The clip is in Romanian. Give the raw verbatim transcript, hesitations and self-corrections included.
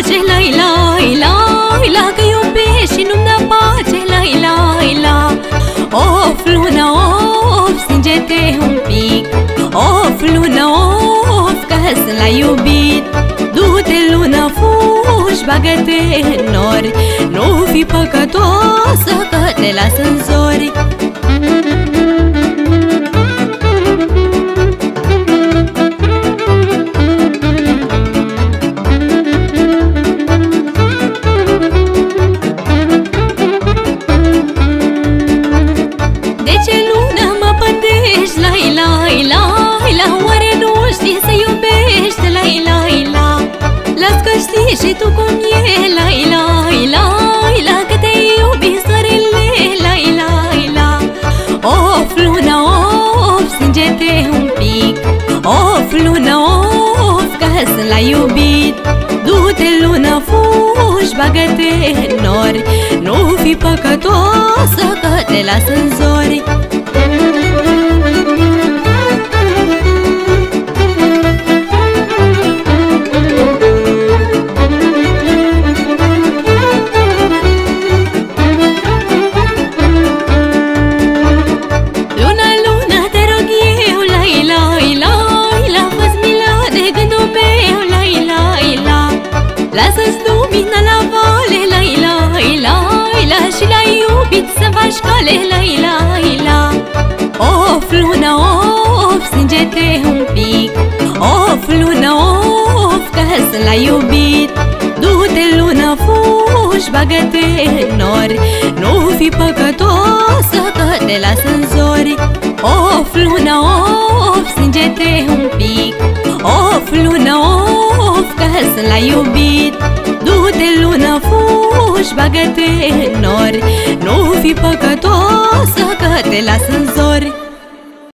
pace, lai, lai, lai, la, că iubești și nu-mi dă pace, lai, lai, la. Of, luna, of, stinge-te un pic. Of, luna, of, că sunt la iubit. Du-te, luna, fugi, bagă-te în nori. Nu fi păcătoasă, că te las în zori. De ce, luna, mă pândești, lai, lai, lai, la? Oare nu știi să iubești, lai, lai, la? Las că știi și tu cum e, lai, lai, lai, la, că te iubi soarele, lai, lai, la. Of, luna, of, stinge-te un pic. Of, luna, of, că sunt la iubit. Du-te, luna, fugi, bagă-te în nori. Nu fi păcătoasă, că te las în zori. Lasă-ți lumina la vale, lai, lai, lai, la, și la iubit să faci cale, lai, lai, la. Of, luna, of, stinge-te un pic. Of, luna, of, că sunt la iubit. Du-te, luna, fugi, bagă-te în nori. Nu fi păcătoasă, că te las în zori. Of, luna, of, stinge-te un pic. Of, luna, of, că sunt la iubit. Du-te, luna, fugi, bagă-te în nori. Nu fi păcătoasă, că te las în zori.